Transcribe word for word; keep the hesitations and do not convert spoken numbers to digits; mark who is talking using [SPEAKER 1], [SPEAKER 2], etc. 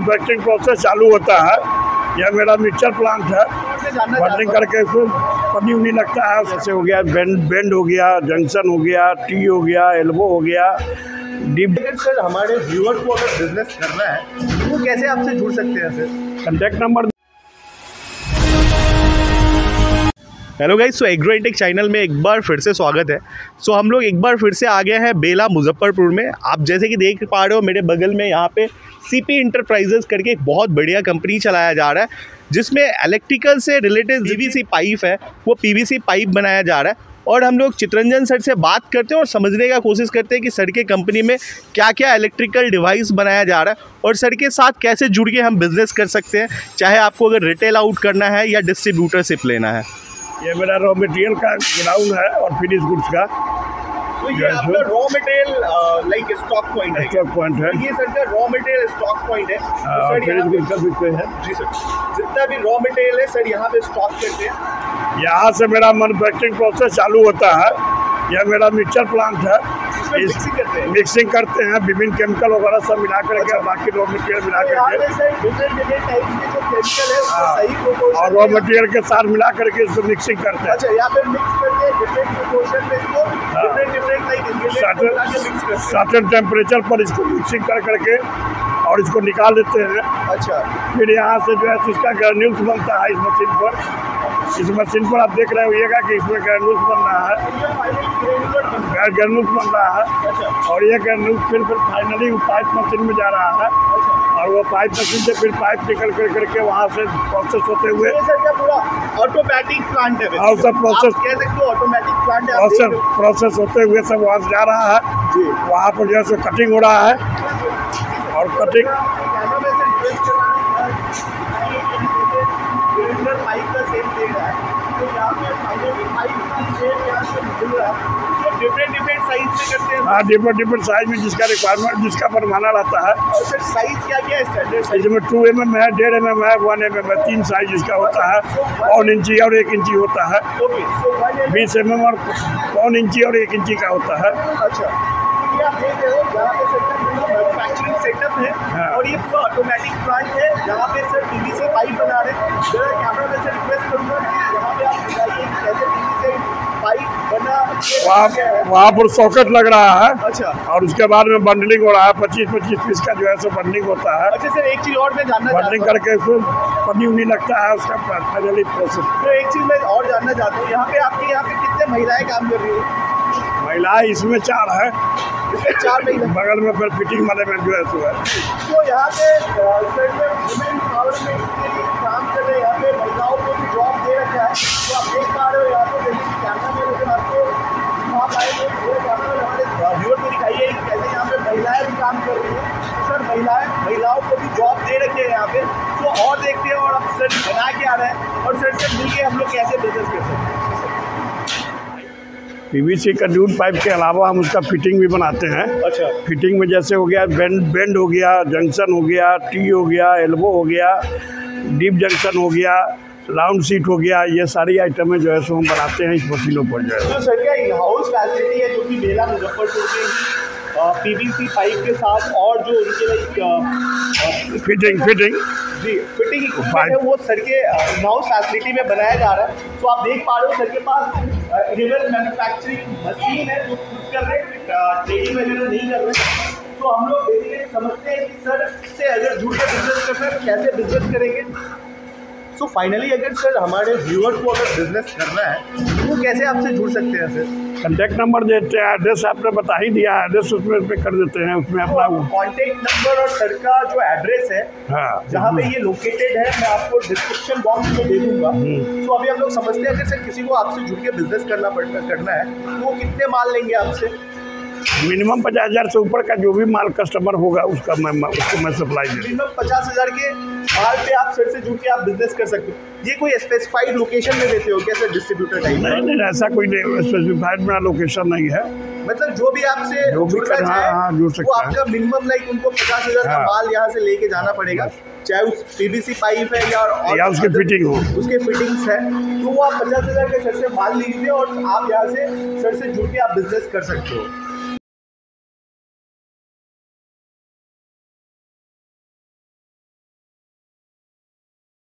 [SPEAKER 1] Manufacturing process चालू होता है। यह मेरा मिक्सचर प्लांट है। बर्निंग करके इसको पन्नी उन्नी लगता है। जैसे हो गया बेंड बेंड हो गया, जंक्शन हो गया, टी हो गया, एल्बो हो गया, डीप।
[SPEAKER 2] सर हमारे व्यूअर को अगर बिजनेस करना है वो कैसे आपसे जुड़ सकते हैं sir?
[SPEAKER 1] Contact number.
[SPEAKER 2] Hello guys, so Agrotech channel में एक बार फिर से स्वागत है। सो हम लोग एक बार फिर से आ गए हैं बेला मुजफ्फरपुर में। आप जैसे कि देख पा रहे हो मेरे बगल में यहाँ पे सीपी इंटरप्राइजेस करके एक बहुत बढ़िया कंपनी चलाया जा रहा है, जिसमें इलेक्ट्रिकल से रिलेटेड पीवीसी पाइप है वो पीवीसी पाइप बनाया जा रहा है। और हम लोग चित्रंजन सर से बात करते हैं और समझने का कोशिश करते हैं कि सर के कंपनी में क्या क्या इलेक्ट्रिकल डिवाइस बनाया जा रहा है और सर के साथ कैसे जुड़ के हम बिज़नेस कर सकते हैं, चाहे आपको अगर रिटेल आउट करना है या डिस्ट्रीब्यूटरशिप लेना है।
[SPEAKER 1] ये मेरा रॉ मटेरियल का गोडाउन है और फिनिश गुड्स का।
[SPEAKER 2] तो ये आपका raw material like stock point है।
[SPEAKER 1] स्टॉक पॉइंट है।
[SPEAKER 2] ये सर का रॉ मटेरियल स्टॉक पॉइंट है।
[SPEAKER 1] तो फिनिश गुड्स का बिकते हैं।
[SPEAKER 2] जी सर, जितना भी रॉ मटेरियल है सर यहाँ पे स्टॉक करते हैं।
[SPEAKER 1] यहाँ से मेरा मैन्युफैक्चरिंग प्रोसेस चालू होता है। यह मेरा मिक्सचर प्लांट है।
[SPEAKER 2] मिक्सिंग करते हैं
[SPEAKER 1] मिक्सिंग करते हैं विभिन्न केमिकल वगैरह सब मिला करके, बाकी रॉ मटेरियल मिला करके और रॉ मटेरियल के साथ मिला करके इसको मिक्सिंग करते हैं।
[SPEAKER 2] अच्छा, यहाँ पे मिक्स करके डिफरेंट प्रोपोर्शन में इसको different different like ingredient
[SPEAKER 1] certain temperature पर इसको मिक्सिंग कर करके और इसको निकाल देते हैं। अच्छा, फिर यहाँ से जो है इसका ग्रैन्यूल्स बनता है इस मशीन पर। इस मशीन पर आप देख रहे होइएगा कि इसमें ग्रैन्यूल्स बन रहा है, ग्रैन्यूल्स बन रहा है। और ये ग्रैन्यूल्स फिर फिर फाइनली पाइप मशीन में जा रहा है और वो पाइप मशीन से फिर पाइप निकल कर करके वहाँ से प्रोसेस होते हुए
[SPEAKER 2] पूरा ऑटोमेटिक प्लांट है।
[SPEAKER 1] और सब प्रोसेस
[SPEAKER 2] कह सकते हो ऑटोमेटिक प्लांट है।
[SPEAKER 1] प्रोसेस प्रोसेस होते हुए सब वहाँ से जा रहा है। वहाँ पर जैसे कटिंग हो रहा है और कटिंग
[SPEAKER 2] पाइप का सेम सेम है। तो यहाँ पे फाइनली पाइप का सेम यहाँ से मिल रहा है। तो डिफरेंट डिफरेंट साइज में करते हैं।
[SPEAKER 1] हाँ, डिफरेंट डिफरेंट साइज में जिसका रिक्वायरमेंट जिसका बनवाना रहता है।
[SPEAKER 2] और सर साइज क्या क्या है? स्टैंडर्ड साइज
[SPEAKER 1] इसमें टू एम एम है, डेढ़ एम एम है, वन एम एम है, तीन साइज इसका होता है। पौन इंची और एक इंची होता है। बीस एम एम और पौन इंची और एक इंची का होता है।
[SPEAKER 2] अच्छा, ये आप देख रहे हो जहाँ पे सर मैन्युफैक्चरिंग सेटअप है। हाँ। और ये पूरा ऑटोमेटिक प्लांट है जहाँ पे सर पीवीसी पाइप बना रहे हैं। जरा कैमरा में से रिक्वेस्ट करूँगा कि यहाँ पे आप बताइए कैसे पीवीसी पाइप बना।
[SPEAKER 1] वहाँ वहाँ पर सॉकेट लग रहा है।
[SPEAKER 2] अच्छा,
[SPEAKER 1] और उसके बाद में बंडलिंग हो रहा है। पच्चीस पच्चीस पीस का जो है सो बंडलिंग होता है।
[SPEAKER 2] अच्छा सर, एक चीज़ और मैं जानना
[SPEAKER 1] बंडलिंग करके उसको पन्नी उन्नी लगता है उसका फाइनली प्रोसेस।
[SPEAKER 2] तो एक चीज़ मैं और जानना चाहता हूँ, यहाँ पे आपके यहाँ पे कितने महिलाएं काम कर रही है?
[SPEAKER 1] महिलाएं इसमें चार है।
[SPEAKER 2] इसमें चार महिला
[SPEAKER 1] बगल में फिर फिटिंग वाले में जो है सो है।
[SPEAKER 2] तो यहाँ पे सर में वुमेन एम्पावरमेंट के लिए काम कर रहे हैं। यहाँ पे महिलाओं को भी जॉब दे रखा है। तो आप देख पा रहे हो यहाँ पे कैमरा में लेकिन आपको आप आएंगे हमारे व्यूअर को दिखाइए कैसे यहाँ पे महिलाएं भी काम कर रही हैं। सर महिलाएं महिलाओं को भी जॉब दे रखे हैं यहाँ पे। तो और देखते हैं और अब सर बना के आ रहे हैं और सर से मिल के हम लोग कैसे बिजनेस कर सकते हैं।
[SPEAKER 1] पीवीसी का ड्यूट पाइप के अलावा हम उसका फिटिंग भी बनाते हैं।
[SPEAKER 2] अच्छा,
[SPEAKER 1] फिटिंग में जैसे हो गया बेंड बेंड हो गया, जंक्शन हो गया, टी हो गया, एल्बो हो गया, डीप जंक्शन हो गया, राउंड सीट हो गया, ये सारी आइटमें जो है सो हम बनाते हैं इस मशीनों पर जो है।
[SPEAKER 2] तो सर क्या हाउस फैसिलिटी है जो कि बेला मुजफ्फरपुर के पीवीसी पाइप के साथ और जो उनके लाइक
[SPEAKER 1] फिटिंग फिटिंग
[SPEAKER 2] जी फिटिंग इक्विपमेंट है वो सर के हाउस फैसिलिटी में बनाया जा रहा है। तो आप देख पा रहे हो सर के पास रियल मैन्युफैक्चरिंग मशीन है जो खुद कर रहे हैं, ट्रेडिंग वगैरह नहीं कर रहे। तो हम लोग बेसिकली समझते हैं कि सर से अगर जुड़ के बिजनेस करना है तो कैसे बिजनेस करेंगे। सो so फाइनली अगर सर हमारे व्यूअर को अगर बिजनेस करना है तो वो कैसे आपसे जुड़ सकते हैं सर?
[SPEAKER 1] कॉन्टैक्ट नंबर देते हैं, एड्रेस आपने बता ही दिया, एड्रेस उसमें उसमें कर देते हैं उसमें अपना
[SPEAKER 2] कॉन्टैक्ट नंबर और सर का जो एड्रेस है।
[SPEAKER 1] हाँ,
[SPEAKER 2] जहाँ पे ये लोकेटेड है मैं आपको डिस्क्रिप्शन बॉक्स में दे दूंगा। तो अभी हम लोग समझते हैं अगर सर किसी को आपसे जुड़ के बिजनेस करना पड़ना करना है तो वो कितने माल लेंगे आपसे?
[SPEAKER 1] मिनिमम पचास हज़ार से ऊपर का जो भी माल कस्टमर होगा उसका मैं उसको मैं सप्लाई दे।
[SPEAKER 2] मिनिमम पचास हज़ार के माल पे आप सर से जुड़ के आप बिजनेस कर सकते हो। ये कोई स्पेसिफाइड लोकेशन में देते हो क्या सर, डिस्ट्रीब्यूटर टाइप?
[SPEAKER 1] नहीं नहीं, ऐसा कोई स्पेसिफाइड मेरा लोकेशन नहीं है।
[SPEAKER 2] मतलब जो भी आपसे
[SPEAKER 1] जो भी
[SPEAKER 2] जुड़ना चाहे
[SPEAKER 1] हाँ, जुड़ सकता
[SPEAKER 2] वो आपका मिनिमम लाइक उनको पचास हज़ार का माल यहाँ से लेके जाना पड़ेगा, चाहे उस पीवीसी पाइप है या और
[SPEAKER 1] या उसकी फिटिंग हो,
[SPEAKER 2] उसके फिटिंग्स है। तो वो आप पचास हज़ार के सर से माल लीजिए और आप यहाँ से सर से जुड़ के आप बिजनेस कर सकते हो।